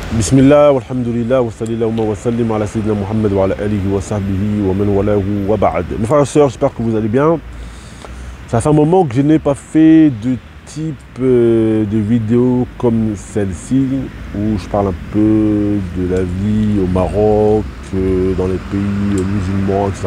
Bismillah, walhamdulillah, wa sallallahu wa sallim ala sayyidina Muhammad wa ala alihi wa sahbihi wa man walahu wa ba'd. Mes frères et sœurs, j'espère que vous allez bien. Ça fait un moment que je n'ai pas fait de type de vidéo comme celle-ci, où je parle un peu de la vie au Maroc, dans les pays musulmans, etc.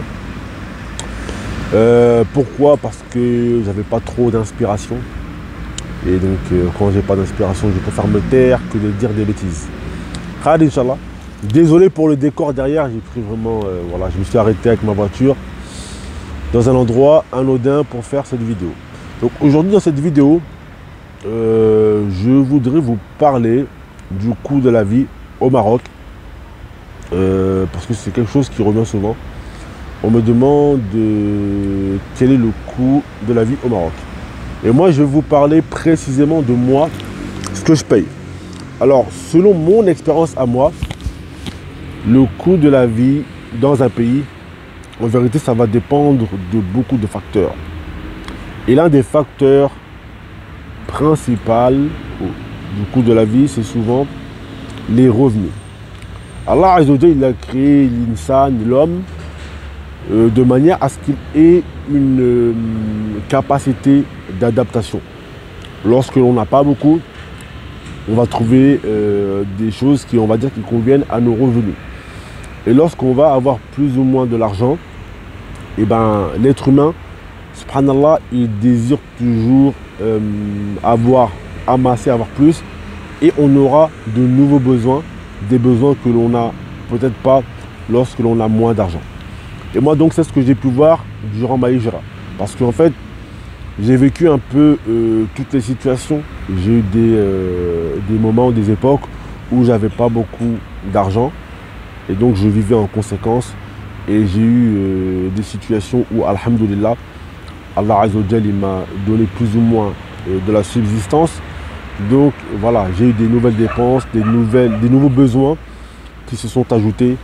Pourquoi? Parce que j'avais pas trop d'inspiration. Et donc, quand j'ai pas d'inspiration, je préfère me taire que de dire des bêtises. Khad, Inch'Allah. Désolé pour le décor derrière, j'ai pris vraiment, voilà, je me suis arrêté avec ma voiture dans un endroit anodin pour faire cette vidéo. Donc aujourd'hui, dans cette vidéo, je voudrais vous parler du coût de la vie au Maroc, parce que c'est quelque chose qui revient souvent. On me demande quel est le coût de la vie au Maroc. Et moi, je vais vous parler précisément de moi, ce que je paye. Alors, selon mon expérience à moi, le coût de la vie dans un pays, en vérité, ça va dépendre de beaucoup de facteurs. Et l'un des facteurs principaux du coût de la vie, c'est souvent les revenus. Allah Azza wa Jalla, il a créé l'insan, l'homme, de manière à ce qu'il ait une capacité d'adaptation. Lorsque l'on n'a pas beaucoup, on va trouver des choses qui, on va dire, qui conviennent à nos revenus. Et lorsqu'on va avoir plus ou moins de l'argent, et ben l'être humain, subhanallah, il désire toujours amasser, avoir plus, et on aura de nouveaux besoins, des besoins que l'on n'a peut-être pas lorsque l'on a moins d'argent. Et moi donc c'est ce que j'ai pu voir durant ma hijra. Parce qu'en fait, j'ai vécu un peu toutes les situations. J'ai eu des moments, des époques où j'avais pas beaucoup d'argent. Et donc je vivais en conséquence. Et j'ai eu des situations où, alhamdoulilah, Allah Azza wa Jalla, il m'a donné plus ou moins de la subsistance. Donc voilà, j'ai eu des nouvelles dépenses, des nouveaux besoins qui se sont ajoutés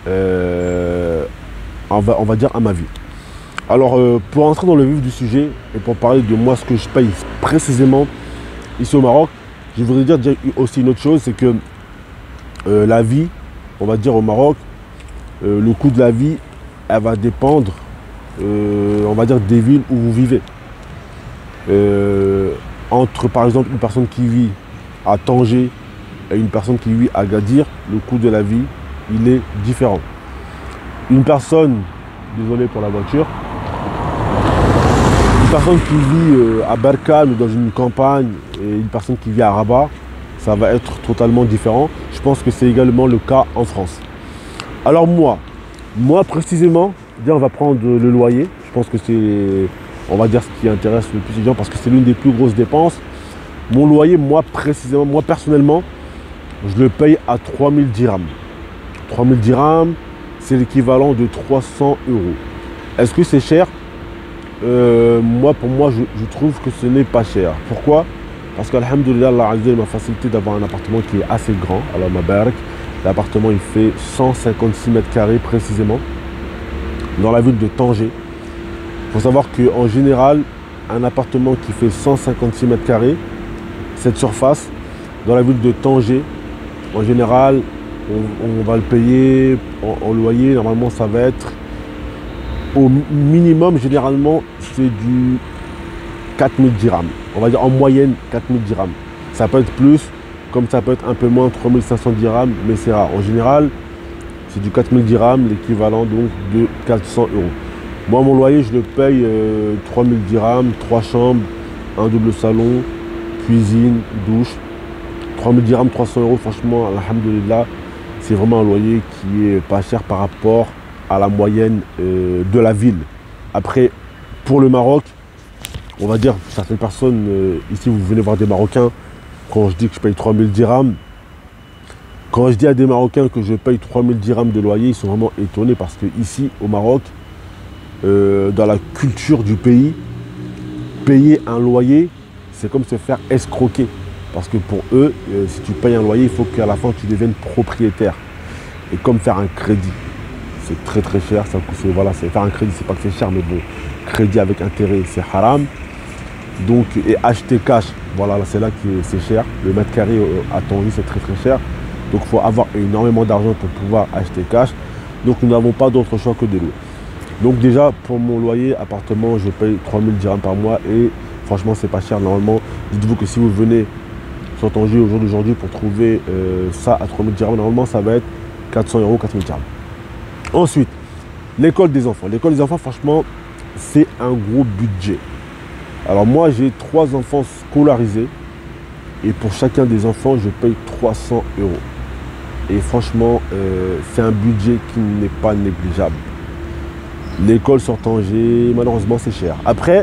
on va dire à ma vie. Alors pour entrer dans le vif du sujet et pour parler de moi, ce que je paye précisément ici au Maroc, je voudrais dire aussi une autre chose, c'est que la vie, on va dire au Maroc, le coût de la vie, elle va dépendre, on va dire, des villes où vous vivez. Entre par exemple une personne qui vit à Tanger et une personne qui vit à Agadir, le coût de la vie, il est différent. Une personne, désolé pour la voiture, une personne qui vit à Berkane ou dans une campagne et une personne qui vit à Rabat, ça va être totalement différent. Je pense que c'est également le cas en France. Alors moi précisément, on va prendre le loyer. Je pense que c'est, on va dire, ce qui intéresse le plus les gens parce que c'est l'une des plus grosses dépenses. Mon loyer, moi précisément, moi personnellement, je le paye à 3000 dirhams. 3000 dirhams, c'est l'équivalent de 300 €. Est-ce que c'est cher? Pour moi, je trouve que ce n'est pas cher. Pourquoi? Parce qu'alhamdoulilah, Allah Azza wa Jalla m'a facilité d'avoir un appartement qui est assez grand. Alors ma barak, l'appartement il fait 156 mètres carrés précisément, dans la ville de Tanger. Il faut savoir qu'en général, un appartement qui fait 156 mètres carrés, cette surface, dans la ville de Tanger, en général, on va le payer en loyer. Normalement, ça va être au minimum, généralement, c'est du 4000 dirhams. On va dire en moyenne 4000 dirhams. Ça peut être plus, comme ça peut être un peu moins, 3500 dirhams, mais c'est rare. En général, c'est du 4000 dirhams, l'équivalent donc de 400 €. Moi, mon loyer, je le paye 3000 dirhams, 3 chambres, un double salon, cuisine, douche. 3000 dirhams, 300 €, franchement, alhamdoulilah, c'est vraiment un loyer qui est pas cher par rapport à la moyenne de la ville. Après, pour le Maroc, on va dire, certaines personnes, ici vous venez voir des Marocains, quand je dis que je paye 3000 dirhams, quand je dis à des Marocains que je paye 3000 dirhams de loyer, ils sont vraiment étonnés parce que ici au Maroc, dans la culture du pays, payer un loyer, c'est comme se faire escroquer. Parce que pour eux, si tu payes un loyer, il faut qu'à la fin tu deviennes propriétaire. Et comme faire un crédit, c'est très très cher. Voilà, faire un crédit, c'est pas que c'est cher, mais bon, crédit avec intérêt, c'est haram. Donc, et acheter cash, voilà, c'est là que c'est cher. Le mètre carré à Tanger, c'est très très cher. Donc il faut avoir énormément d'argent pour pouvoir acheter cash. Donc nous n'avons pas d'autre choix que de louer. Donc déjà pour mon loyer appartement, je paye 3000 dirhams par mois et franchement c'est pas cher. Normalement, dites-vous que si vous venez sur Tanger au jour d'aujourd'hui pour trouver ça à 3000 dirhams, normalement ça va être 400 euros, 4000 dirhams. Ensuite, l'école des enfants. L'école des enfants, franchement, c'est un gros budget. Alors moi, j'ai 3 enfants scolarisés et pour chacun des enfants, je paye 300 euros. Et franchement, c'est un budget qui n'est pas négligeable. L'école sur Tanger, malheureusement, c'est cher. Après,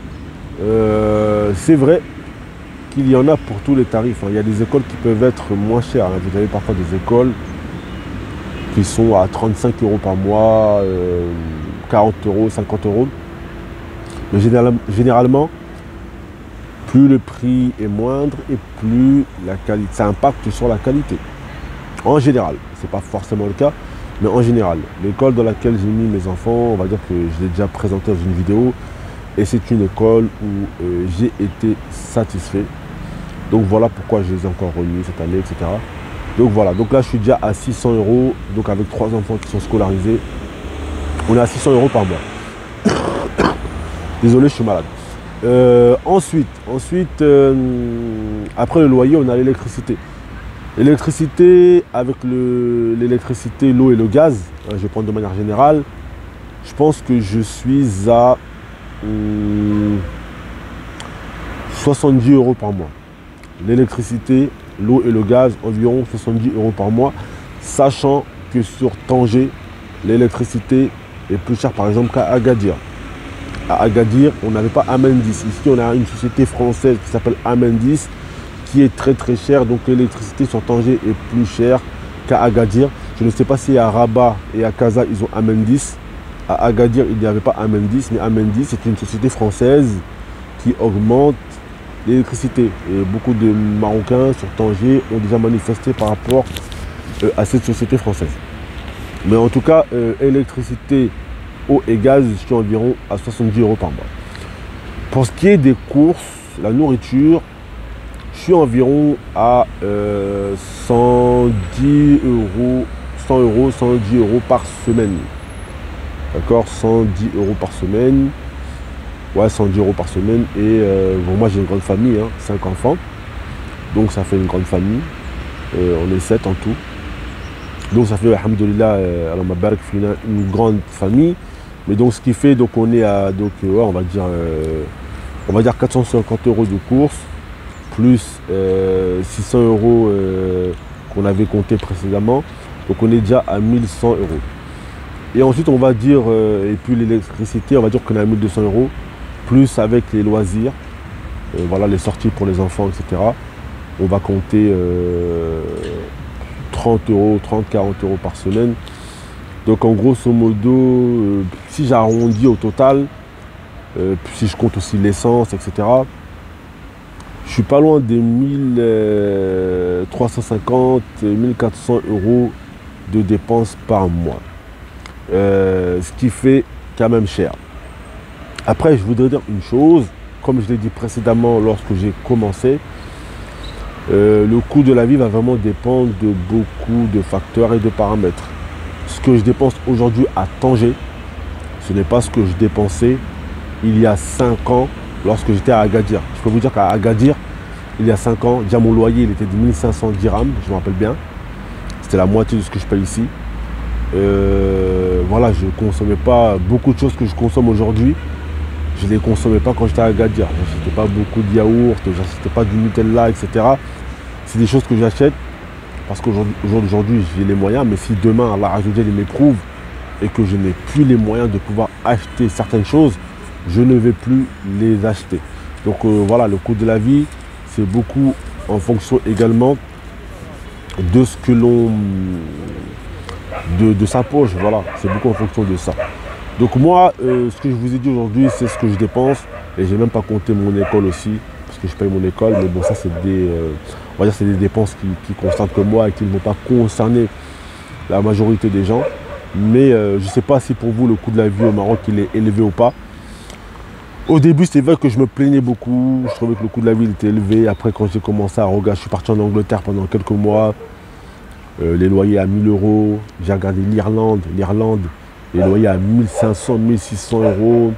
c'est vrai qu'il y en a pour tous les tarifs. Il y a des écoles qui peuvent être moins chères. Vous avez parfois des écoles qui sont à 35 euros par mois, 40 euros, 50 euros. Mais généralement, plus le prix est moindre et plus la qualité, ça impacte sur la qualité. En général, ce n'est pas forcément le cas, mais en général, l'école dans laquelle j'ai mis mes enfants, on va dire que je l'ai déjà présenté dans une vidéo, et c'est une école où j'ai été satisfait. Donc voilà pourquoi je les ai encore remis cette année, etc. Donc voilà, donc là je suis déjà à 600 euros, donc avec 3 enfants qui sont scolarisés, on est à 600 euros par mois. Désolé, je suis malade. Ensuite, après le loyer, on a l'électricité. L'électricité, avec l'électricité, l'eau et le gaz, je vais prendre de manière générale, je pense que je suis à 70 euros par mois. L'électricité, l'eau et le gaz, environ 70 euros par mois, sachant que sur Tanger, l'électricité est plus chère par exemple qu'à Agadir. À Agadir, on n'avait pas Amendis. Ici, on a une société française qui s'appelle Amendis, qui est très très chère. Donc l'électricité sur Tanger est plus chère qu'à Agadir. Je ne sais pas si à Rabat et à Casa, ils ont Amendis. À Agadir, il n'y avait pas Amendis, mais Amendis, c'est une société française qui augmente l'électricité. Et beaucoup de Marocains sur Tanger ont déjà manifesté par rapport à cette société française. Mais en tout cas, électricité, eau et gaz, je suis environ à 70 euros par mois. Pour ce qui est des courses, la nourriture, je suis environ à 110 euros, 110 euros par semaine. D'accord, 110 euros par semaine. Ouais, 110 euros par semaine. Et bon, moi j'ai une grande famille, 5 enfants. Donc ça fait une grande famille. On est 7 en tout. Donc ça fait, alhamdoulilah, une grande famille. Mais donc ce qui fait, donc on est à, donc, ouais, on va dire 450 euros de course, plus 600 euros qu'on avait compté précédemment. Donc on est déjà à 1100 euros. Et ensuite on va dire, et puis l'électricité, on va dire qu'on est à 1200 euros, plus avec les loisirs, voilà, les sorties pour les enfants, etc. On va compter 30 euros, 30-40 euros par semaine. Donc en grosso modo, si j'arrondis au total, si je compte aussi l'essence, etc., je suis pas loin des 1350, 1400 euros de dépenses par mois. Ce qui fait quand même cher. Après, je voudrais dire une chose, comme je l'ai dit précédemment lorsque j'ai commencé, le coût de la vie va vraiment dépendre de beaucoup de facteurs et de paramètres. Ce que je dépense aujourd'hui à Tanger, ce n'est pas ce que je dépensais il y a 5 ans lorsque j'étais à Agadir. Je peux vous dire qu'à Agadir, il y a 5 ans, déjà mon loyer il était de 1500 dirhams, je me rappelle bien. C'était la moitié de ce que je paye ici. Voilà, je ne consommais pas beaucoup de choses que je consomme aujourd'hui. Je ne les consommais pas quand j'étais à Agadir. Je n'achetais pas beaucoup de yaourts, je n'achetais pas du Nutella, etc. C'est des choses que j'achète parce qu'aujourd'hui j'ai les moyens, mais si demain Allah Azza wa Jalla m'éprouve et que je n'ai plus les moyens de pouvoir acheter certaines choses, je ne vais plus les acheter. Donc voilà, le coût de la vie, c'est beaucoup en fonction également de ce que l'on... de sa poche, voilà, c'est beaucoup en fonction de ça. Donc moi, ce que je vous ai dit aujourd'hui, c'est ce que je dépense, et j'ai même pas compté mon école aussi, parce que je paye mon école, mais bon, ça c'est des... on va dire c'est des dépenses qui concernent que moi et qui ne vont pas concerner la majorité des gens. Mais je ne sais pas si pour vous le coût de la vie au Maroc il est élevé ou pas. Au début c'est vrai que je me plaignais beaucoup, je trouvais que le coût de la vie était élevé. Après quand j'ai commencé à regarder, je suis parti en Angleterre pendant quelques mois. les loyers à 1000 euros. J'ai regardé l'Irlande, les loyers à 1500, 1600 euros.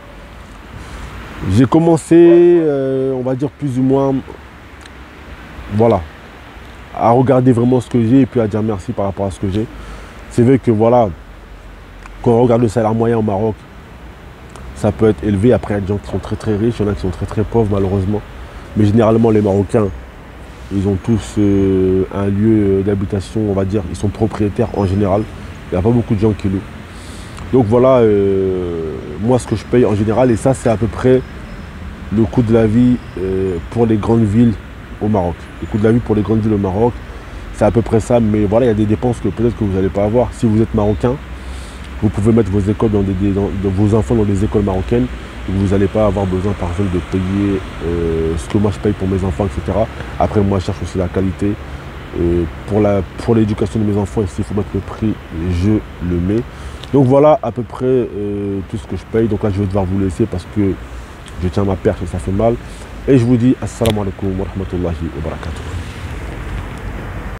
J'ai commencé, on va dire plus ou moins, voilà, à regarder vraiment ce que j'ai et puis à dire merci par rapport à ce que j'ai. C'est vrai que voilà, quand on regarde le salaire moyen au Maroc, ça peut être élevé. Après, il y a des gens qui sont très très riches, il y en a qui sont très très pauvres malheureusement. Mais généralement, les Marocains, ils ont tous un lieu d'habitation, on va dire, ils sont propriétaires en général. Il n'y a pas beaucoup de gens qui louent. Donc voilà, moi ce que je paye en général, et ça c'est à peu près le coût de la vie pour les grandes villes au Maroc. Le coût de la vie pour les grandes villes au Maroc, c'est à peu près ça, mais voilà, il y a des dépenses que peut-être que vous n'allez pas avoir. Si vous êtes marocain, vous pouvez mettre vos écoles vos enfants dans des écoles marocaines. Vous n'allez pas avoir besoin par exemple de payer ce que moi je paye pour mes enfants, etc. Après moi je cherche aussi la qualité. Pour l'éducation de mes enfants, et s'il faut mettre le prix, je le mets. Donc voilà à peu près tout ce que je paye. Donc là je vais devoir vous laisser parce que je tiens ma perche et ça fait mal. Et je vous dis assalamu alaikum wa rahmatullahi wa barakatuh.